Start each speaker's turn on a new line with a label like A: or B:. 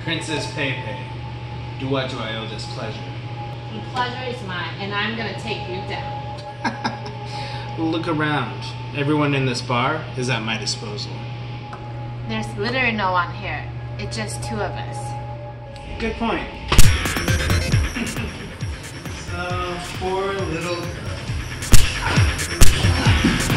A: Princess Pei-Pei, to what do I owe this pleasure?
B: The pleasure is mine, and I'm gonna take you down.
A: Look around. Everyone in this bar is at my disposal.
B: There's literally no one here. It's just two of us.
A: Good point. So, poor little girl.